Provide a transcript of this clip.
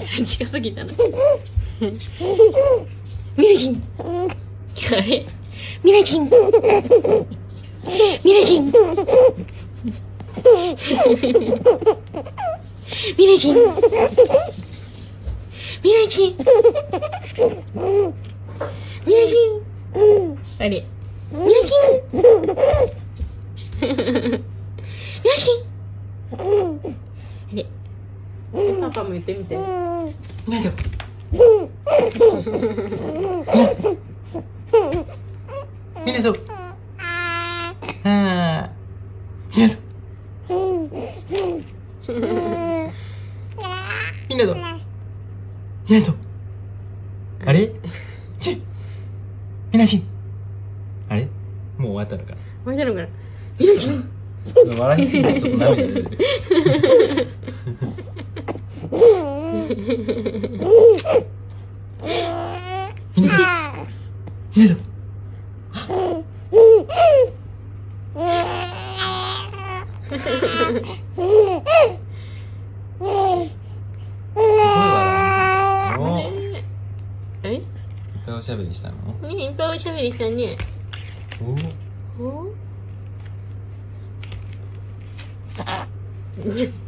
近すぎたな。ミラジン。あれミラジン。ミラジン。ミラジン。ミラジン。ミラジン。あれミラジン。ミラジン。あれパパも言ってみて。ミラジン。ミラド。ああ。ミラド。ミラド。ミラド。あれ？ミラジン。あれ？もう終わったのかな。終わったのかな。ミラジン。笑いすぎてちょっと涙出てる。ミラド。ミラド。え？いっぱいおしゃべりしたの？ね、いっぱいおしゃべりしたね。お。